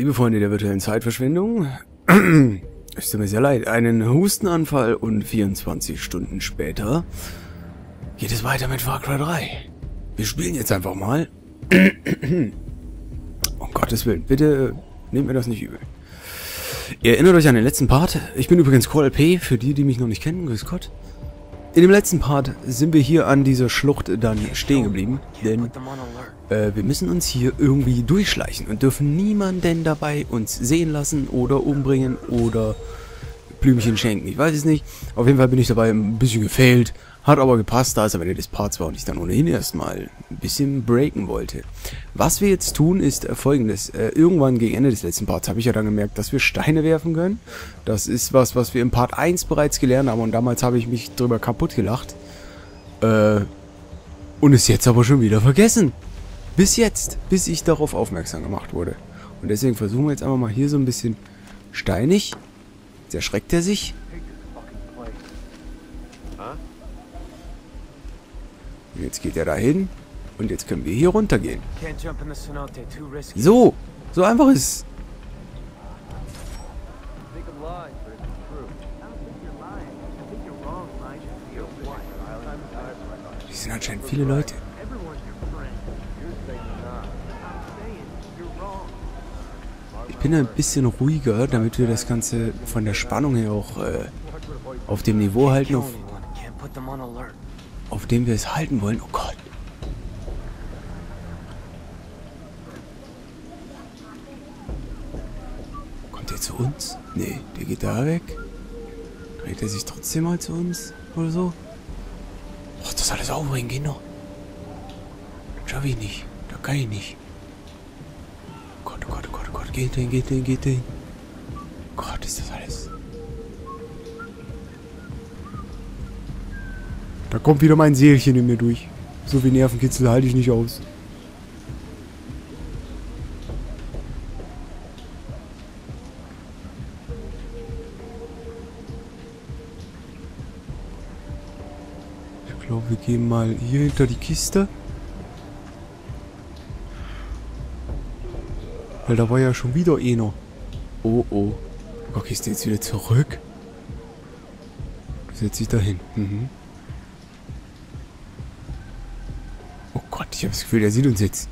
Liebe Freunde der virtuellen Zeitverschwendung, es tut mir sehr leid, einen Hustenanfall und 24 Stunden später geht es weiter mit Far Cry 3. Wir spielen jetzt einfach mal. Um Gottes Willen, bitte nehmt mir das nicht übel. Ihr erinnert euch an den letzten Part. Ich bin übrigens CallP, für die, die mich noch nicht kennen, grüß Gott. In dem letzten Part sind wir hier an dieser Schlucht dann stehen geblieben, denn wir müssen uns hier irgendwie durchschleichen und dürfen niemanden dabei uns sehen lassen oder umbringen oder Blümchen schenken. Ich weiß es nicht. Auf jeden Fall bin ich dabei ein bisschen gefailt, hat aber gepasst, da es am Ende des Parts war und ich dann ohnehin erstmal ein bisschen breaken wollte. Was wir jetzt tun ist folgendes. Irgendwann gegen Ende des letzten Parts habe ich ja dann gemerkt, dass wir Steine werfen können. Das ist was wir im Part 1 bereits gelernt haben und damals habe ich mich drüber kaputt gelacht. Und es jetzt aber schon wieder vergessen. Bis jetzt, bis ich darauf aufmerksam gemacht wurde. Und deswegen versuchen wir jetzt einfach mal hier so ein bisschen steinig. Jetzt erschreckt er sich. Und jetzt geht er dahin. Und jetzt können wir hier runtergehen. So einfach ist es. Hier sind anscheinend viele Leute. Ich bin ein bisschen ruhiger, damit wir das Ganze von der Spannung her auch auf dem Niveau halten, auf dem wir es halten wollen. Oh Gott. Kommt der zu uns? Nee, der geht da weg. Dreht er sich trotzdem mal zu uns oder so? Och, das alles aufbringen geht noch. Das schaffe ich nicht. Das kann ich nicht. Gott, oh Gott, oh Gott, oh Gott. Geht den. Gott, ist das alles. Da kommt wieder mein Seelchen in mir durch. So viel Nervenkitzel halte ich nicht aus. Ich glaube, wir gehen mal hier hinter die Kiste. Weil da war ja schon wieder einer. Oh, oh. Okay, ist der jetzt wieder zurück? Setzt sich da hin. Oh Gott, ich habe das Gefühl, der sieht uns jetzt.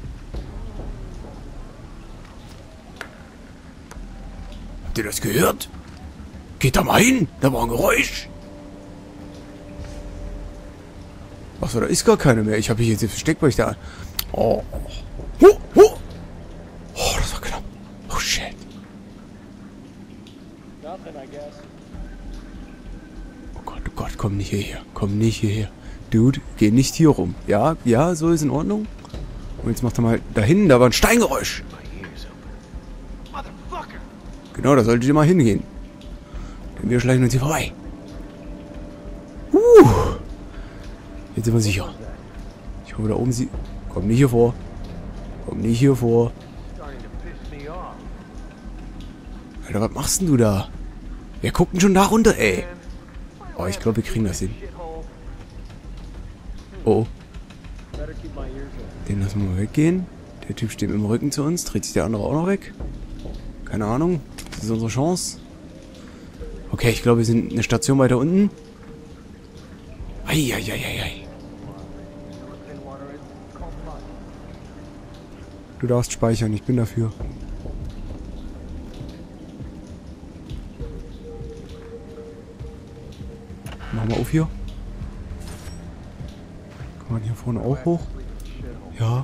Habt ihr das gehört? Geht da mal hin, da war ein Geräusch. Achso, da ist gar keiner mehr. Ich habe mich jetzt versteckt, weil ich da... Oh, das war knapp. Oh, shit. Oh Gott, komm nicht hierher. Komm nicht hierher. Dude, geh nicht hier rum. Ja, so ist in Ordnung. Und jetzt macht er mal da hinten, da war ein Steingeräusch. Genau, da solltet ihr mal hingehen. Denn wir schleichen uns hier vorbei. Jetzt sind wir sicher. Ich hoffe, da oben sie... Komm nicht hier vor. Komm nicht hier vor. Alter, was machst denn du da? Wer guckt denn schon da runter, ey? Oh, ich glaube, wir kriegen das hin. Oh. Den lassen wir mal weggehen. Der Typ steht im Rücken zu uns. Dreht sich der andere auch noch weg? Keine Ahnung. Das ist unsere Chance. Okay, ich glaube, wir sind eine Station weiter unten. Eieieiei. Du darfst speichern, ich bin dafür. Machen wir auf hier. Kann man hier vorne auch hoch? Ja.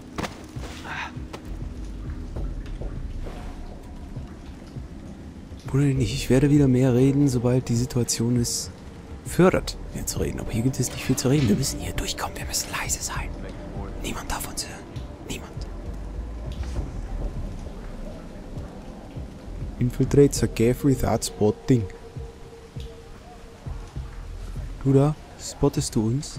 Oder nicht, ich werde wieder mehr reden, sobald die Situation es fördert, mehr zu reden. Aber hier gibt es nicht viel zu reden. Wir müssen hier durchkommen, wir müssen leise sein. Niemand darf uns hören. Niemand. Infiltrate the cave without spotting. Du da? Spottest du uns?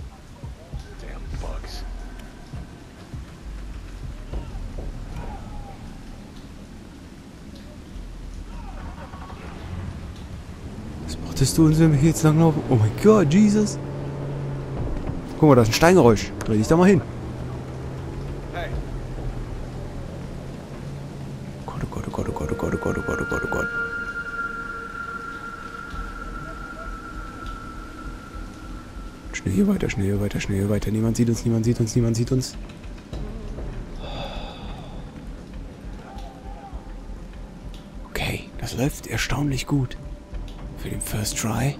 Spottest du uns, wenn wir hier jetzt langlaufen? Oh mein Gott, Jesus! Guck mal, da ist ein Steingeräusch. Dreh dich da mal hin. Oh Gott, oh Gott, oh Gott, oh Gott, oh Gott, oh Gott, oh Gott. Schnell hier weiter, schnell hier weiter, schnell hier weiter. Niemand sieht uns, niemand sieht uns, niemand sieht uns. Okay, das läuft erstaunlich gut. Für den First Try.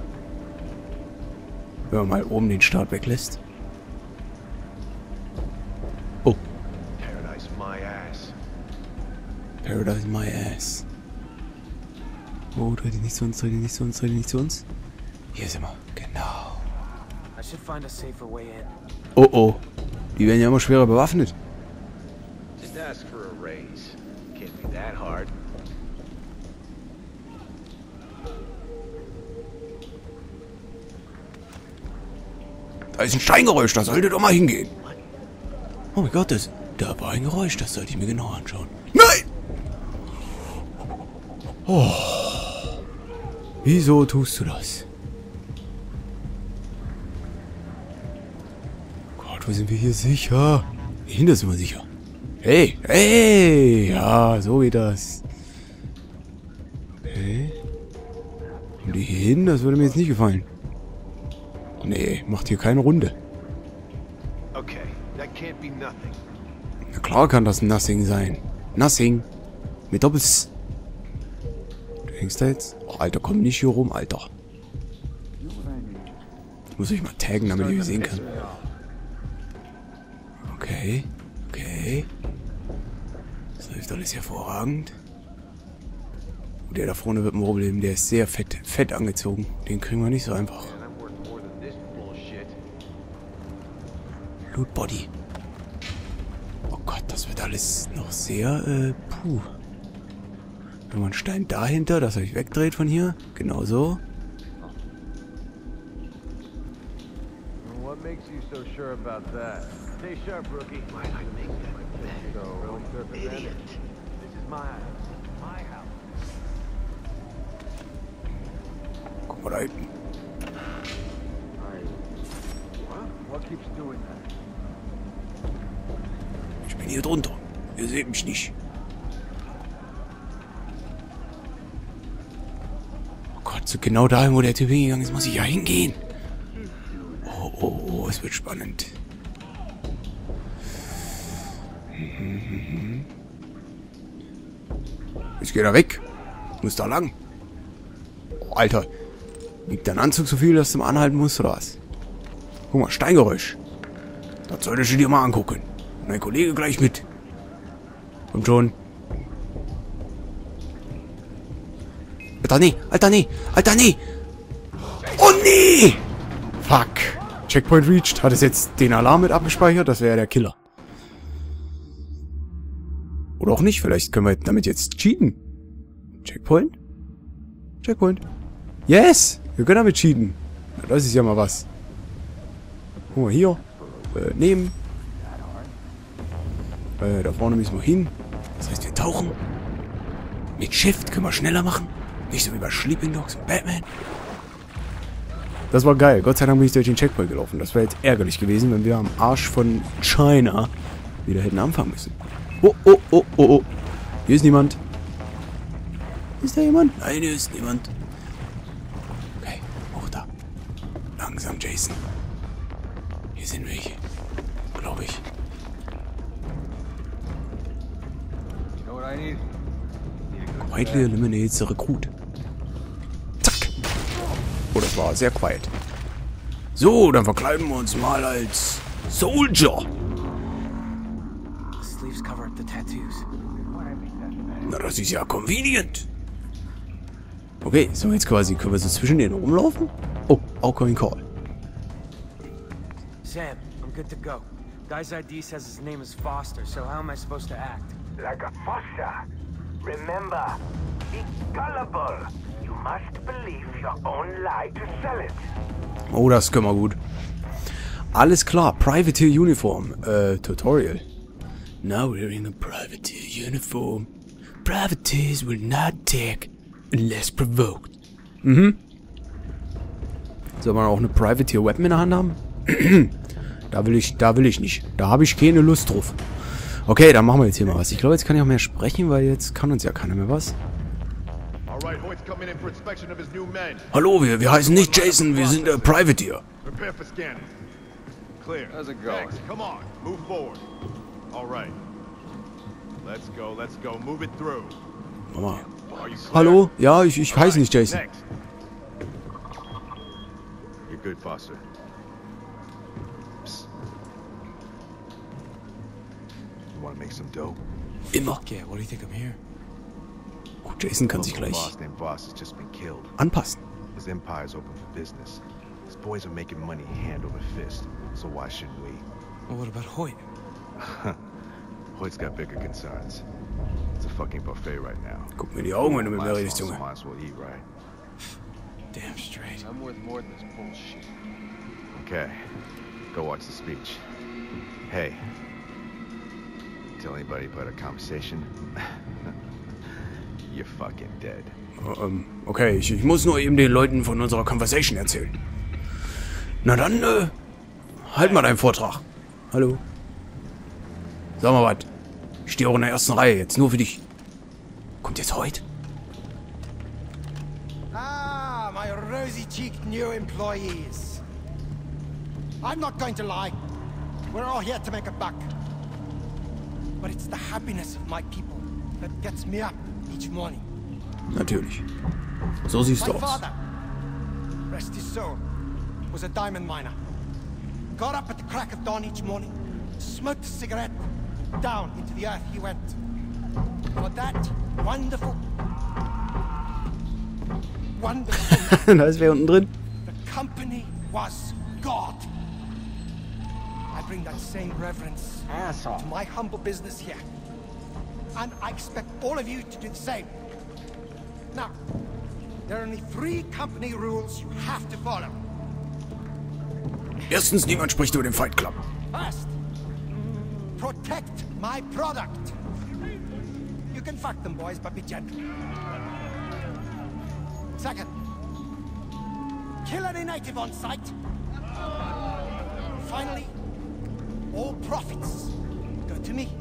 Wenn man mal oben den Start weglässt. Oh. Paradise my ass. Paradise my ass. Oh, dreh dich nicht zu uns, dreh dich nicht zu uns, dreh dich nicht zu uns. Hier sind wir. Genau. I should find a safer way in. Oh oh. Die werden ja immer schwerer bewaffnet. Just ask for a raise. Can't be that hard. Da ist ein Steingeräusch, da sollte doch mal hingehen. Oh mein Gott, da war ein Geräusch, das sollte ich mir genau anschauen. Nein! Oh. Wieso tust du das? Gott, wo sind wir hier sicher? Hinter sind wir sicher. Hey, hey! Ja, so geht das. Okay. Und die hier hin, das würde mir jetzt nicht gefallen. Nee, macht hier keine Runde. Okay, that can't be nothing. Na klar kann das Nothing sein. Nothing. Mit Doppels. Du hängst da jetzt? Oh, Alter, komm nicht hier rum, Alter. Muss ich mal taggen, damit ich mich sehen kann. Okay. Okay. Das läuft alles hervorragend. Und der da vorne wird ein Problem. Der ist sehr fett angezogen. Den kriegen wir nicht so einfach. Man, I'm worth more than this bullshit. Loot Body. Oh Gott, das wird alles noch sehr, puh. Wenn man einen Stein dahinter, dass er sich wegdreht von hier. Genau so. What makes you so sure about that? Stay sharp, rookie. Why'd I make that bet, bro? Idiot. This is my house. My house. Guck mal da hinten. What keeps doing that? Ich bin hier drunter. Ihr seht mich nicht. Oh Gott, so genau dahin, wo der Typ hingegangen ist, muss ich ja hingehen. Oh, oh, oh, es wird spannend. Jetzt geht er weg. Muss da lang. Oh, Alter. Liegt dein Anzug so viel, dass du mal anhalten musst, oder was? Guck mal, Steingeräusch. Das solltest du dir mal angucken. Mein Kollege gleich mit. Kommt schon. Alter, nee. Alter, nee. Alter, nee. Oh, nee. Fuck. Checkpoint reached. Hat es jetzt den Alarm mit abgespeichert? Das wäre ja der Killer. Oder auch nicht. Vielleicht können wir damit jetzt cheaten. Checkpoint? Checkpoint. Yes. Wir können damit cheaten. Na, das ist ja mal was. Guck mal hier. Nehmen. Da vorne müssen wir hin. Das heißt, wir tauchen. Mit Shift können wir schneller machen. Nicht so wie bei Sleeping Dogs und Batman. Das war geil. Gott sei Dank bin ich durch den Checkpoint gelaufen. Das wäre jetzt ärgerlich gewesen, wenn wir am Arsch von China wieder hätten anfangen müssen. Oh, oh, oh, oh, oh. Hier ist niemand. Ist da jemand? Nein, hier ist niemand. Okay, hoch da. Langsam, Jason. Hier sind welche. Glaube ich. You know what I need? Quietly eliminates the recruit. Zack. Oh, das war sehr quiet. So, dann verkleiden wir uns mal als Soldier. The sleeves cover up the tattoos. Na, das ist ja convenient. Okay, so jetzt quasi, können wir so zwischen denen rumlaufen? Oh, outgoing call. Sam, I'm good to go. Guy's ID says his name is Foster, so how am I supposed to act? Like a foster. Remember, be gullible. You must believe your own lie to sell it. Oh, das können wir gut. Alles klar, Privateer Uniform. Tutorial. Now wearing a Privateer Uniform. Privateers will not attack unless provoked. Mhm. Soll man auch eine Privateer Weapon in der Hand haben? Da will ich nicht. Da habe ich keine Lust drauf. Okay, dann machen wir jetzt hier mal was. Ich glaube, jetzt kann ich auch mehr sprechen, weil jetzt kann uns ja keiner mehr was. Alright, Hoyt's coming in for inspection of his new men. Hallo, wir heißen nicht Jason, wir sind Privateer. Prepare for scanning. Clear. How's it going? Next, come on, move forward. Alright. Let's go, move it through. Mama. Are you clear? Hallo? Ja, ich heiße nicht Jason. Next. You're good, Foster. Psst. You wanna make some dough? Immer. Yeah, what do you think I'm here? Gut, Jason kann sich Local gleich boss named Voss has just been killed. anpassen. His empire's open for business. His boys are making money hand over fist, so why shouldn't we? Well, what about Hoyt? Hoyt's got bigger concerns. It's a fucking buffet right now. Guck mir in die Augen, wenn du mit mir redest, Might Junge. as well eat, right? Damn straight. I'm worth more than this bullshit. Okay. Go watch the speech. Hey. Tell anybody about our conversation? You're fucking dead. Okay, ich muss nur eben den Leuten von unserer Conversation erzählen. Na dann, halt mal deinen Vortrag. Hallo. Sag mal was. Ich stehe auch in der ersten Reihe, jetzt nur für dich. Kommt jetzt heute? Ah, my rosy-cheeked new employees. I'm not going to lie. We're all here to make a buck. But it's the happiness of my people that gets me up each morning. Natürlich. So siehst My du aus. father, rest his soul, was a diamond miner. Got up at the crack of dawn each morning, smoked a cigarette, down into the earth he went. For that wonderful Da ist wer unten drin. the company was God. I bring that same reverence to my humble business here. And I expect all of you to do the same. Now, there are only 3 company rules you have to follow. Erstens, niemand spricht über den Fight Club. First, protect my product. You can fuck them, boys, but be gentle. Second, kill any native on sight. Finally, all profits go to me.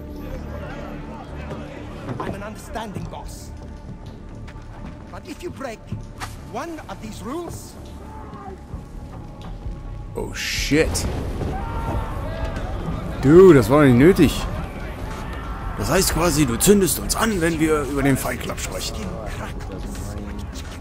I'm an understanding boss. But if you break one of these rules, Oh shit. Du, das war doch nicht nötig. Das heißt quasi, du zündest uns an, wenn wir über den Fight Club sprechen. skin crackles like chicken.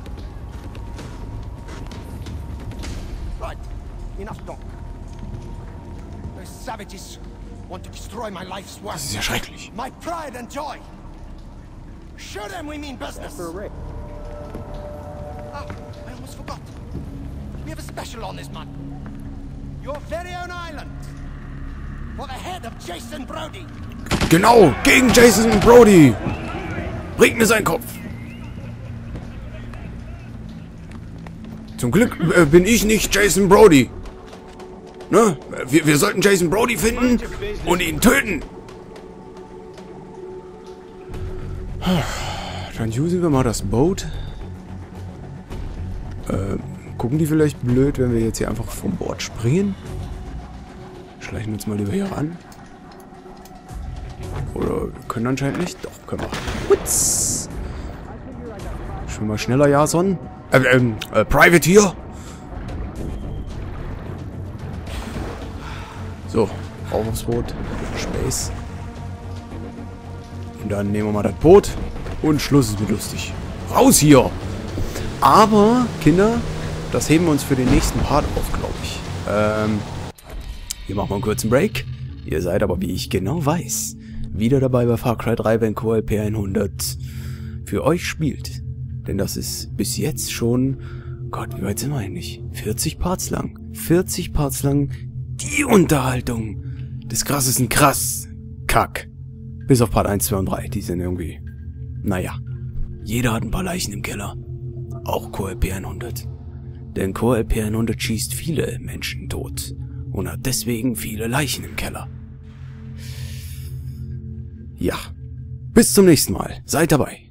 Right, enough talk. Those savages want to destroy my life's work. Das ist ja schrecklich. My pride and joy. Show them we mean business. Ah, I almost forgot. We have a special on this month. Your very own island. For the head of Jason Brody. Genau, gegen Jason Brody. Bringt mir seinen Kopf. Zum Glück bin ich nicht Jason Brody. Ne? Wir sollten Jason Brody finden und ihn töten. Dann usen wir mal das Boot. Gucken die vielleicht blöd, wenn wir jetzt hier einfach vom Bord springen? Schleichen wir uns mal lieber hier ran. Oder können anscheinend nicht. Doch, können wir. Hutz. Schon mal schneller, Jason. Privateer. So, rauf aufs Boot. Space. Und dann nehmen wir mal das Boot. Und Schluss ist mit lustig. Raus hier! Aber, Kinder, das heben wir uns für den nächsten Part auf, glaube ich. Hier machen wir einen kurzen Break. Ihr seid aber, wie ich genau weiß, wieder dabei bei Far Cry 3, wenn QLP 100 für euch spielt. Denn das ist bis jetzt schon, Gott, wie weit sind wir eigentlich? 40 Parts lang. 40 Parts lang die Unterhaltung des krassesten Kack. Bis auf Part 1, 2 und 3. Die sind irgendwie, naja. Jeder hat ein paar Leichen im Keller. Auch QLP 100. Denn QLP 100 schießt viele Menschen tot. Und hat deswegen viele Leichen im Keller. Ja. Bis zum nächsten Mal. Seid dabei.